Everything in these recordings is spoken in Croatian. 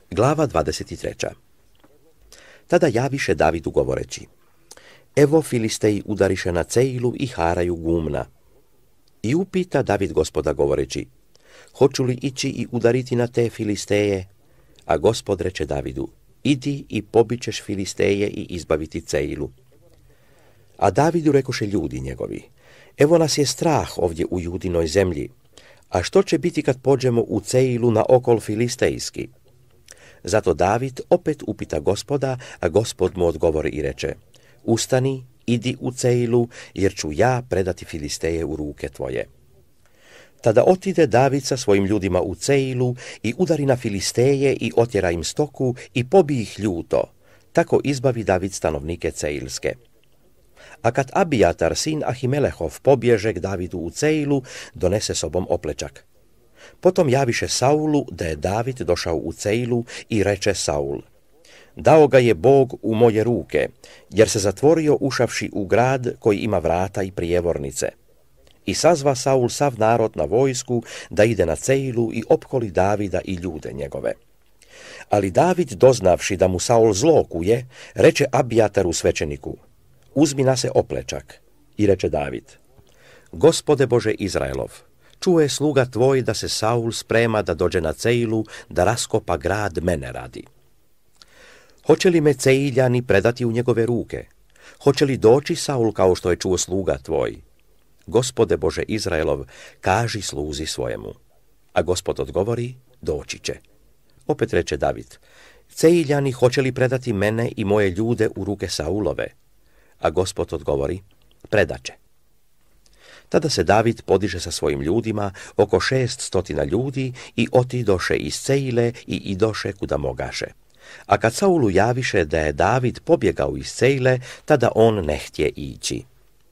Glava 23. Tada javiše Davidu govoreći: Evo Filisteji udariše na Ceilu i haraju gumna. I upita David Gospoda govoreći: Hoću li ići i udariti na te Filisteje? A Gospod reče Davidu: Idi i pobićeš Filisteje i izbaviti Ceilu. A Davidu rekoše ljudi njegovi: Evo nas je strah ovdje u Judinoj zemlji, a što će biti kad pođemo u Ceilu na okol filistejski? Zato David opet upita Gospoda, a Gospod mu odgovori i reče: Ustani, idi u Ceilu, jer ću ja predati Filisteje u ruke tvoje. Tada otide David sa svojim ljudima u Ceilu i udari na Filisteje i otjera im stoku i pobije ih ljuto. Tako izbavi David stanovnike Ceilske. A kad Abijatar, sin Ahimelehov, pobježe k Davidu u Ceilu, donese sobom oplečak. Potom javiše Saulu da je David došao u Ceilu i reče Saul: Dao ga je Bog u moje ruke, jer se zatvorio ušavši u grad koji ima vrata i prijevornice. I sazva Saul sav narod na vojsku da ide na Ceilu i opkoli Davida i ljude njegove. Ali David, doznavši da mu Saul zlokuje, reče Abijataru svećeniku: Uzmi na se oplečak. I reče David: Gospode Bože Izraelov, čuje sluga tvoj da se Saul sprema da dođe na Ceilu, da raskopa grad mene radi. Hoće li me Ceiljani predati u njegove ruke? Hoće li doći Saul kao što je čuo sluga tvoj? Gospode Bože Izraelov, kaži sluzi svojemu. A Gospod odgovori: Doći će. Opet reče David: Ceiljani hoće li predati mene i moje ljude u ruke Saulove? A Gospod odgovori: Predaće. Tada se David podiže sa svojim ljudima, oko 600 ljudi, i otidoše iz Ceile i idoše kuda mogaše. A kad Saulu javiše da je David pobjegao iz Ceile, tada on ne htje ići.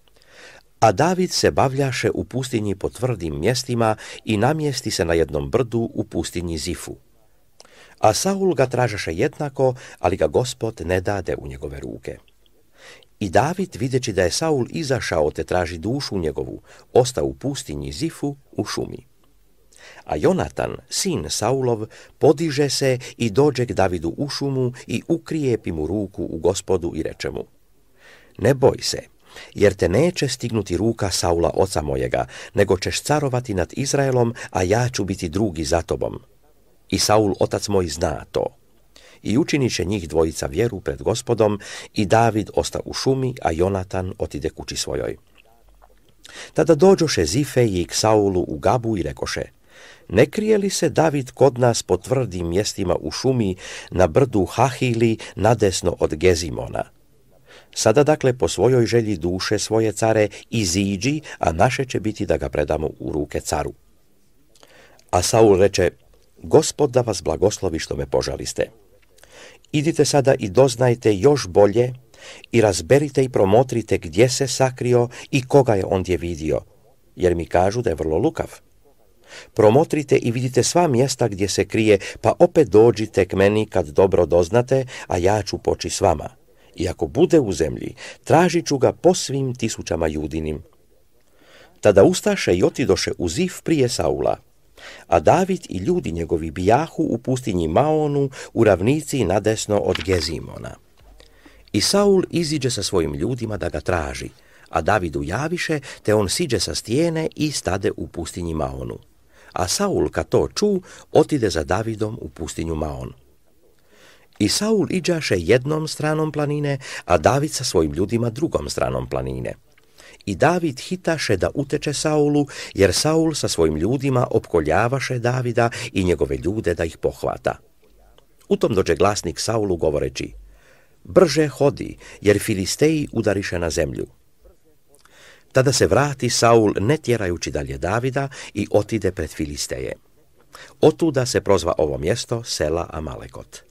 A David se bavljaše u pustinji po tvrdim mjestima i namjesti se na jednom brdu u pustinji Zifu. A Saul ga tražaše jednako, ali ga Gospod ne dade u njegove ruke. I David, videći da je Saul izašao te traži dušu njegovu, ostao u pustinji Zifu u šumi. A Jonatan, sin Saulov, podiže se i dođe k Davidu u šumu i ukrijepi mu ruku u Gospodu i reče mu: Ne boj se, jer te neće stignuti ruka Saula oca mojega, nego ćeš carovati nad Izraelom, a ja ću biti drugi za tobom. I Saul otac moj zna to. I učiniše njih dvojica vjeru pred Gospodom, i David osta u šumi, a Jonatan otide kući svojoj. Tada dođoše Zifeji k Saulu u Gabu i rekoše: Ne krije li se David kod nas po tvrdim mjestima u šumi na brdu Hahili nadesno od Gezimona? Sada dakle po svojoj želji duše svoje, care, iziđi, a naše će biti da ga predamo u ruke caru. A Saul reče: Gospod da vas blagoslovi što me požaliste. Idite sada i doznajte još bolje i razberite i promotrite gdje se sakrio i koga je ondje vidio, jer mi kažu da je vrlo lukav. Promotrite i vidite sva mjesta gdje se krije, pa opet dođite k meni kad dobro doznate, a ja ću poći s vama. I ako bude u zemlji, tražit ću ga po svim 1000 judinim. Tada ustaše i otidoše u Zif prije Saula. A David i ljudi njegovi bijahu u pustinji Maonu, u ravnici nadesno od Gezimona. I Saul iziđe sa svojim ljudima da ga traži, a Davidu javiše, te on siđe sa stijene i stade u pustinji Maonu. A Saul, kad to ču, otide za Davidom u pustinju Maon. I Saul iđaše jednom stranom planine, a David sa svojim ljudima drugom stranom planine. I David hitaše da uteče Saulu, jer Saul sa svojim ljudima opkoljavaše Davida i njegove ljude da ih pohvata. U tom dođe glasnik Saulu govoreći: Brže hodi, jer Filisteji udariše na zemlju. Tada se vrati Saul ne tjerajući dalje Davida i otide pred Filisteje. Otuda se prozva ovo mjesto sela Amalekot.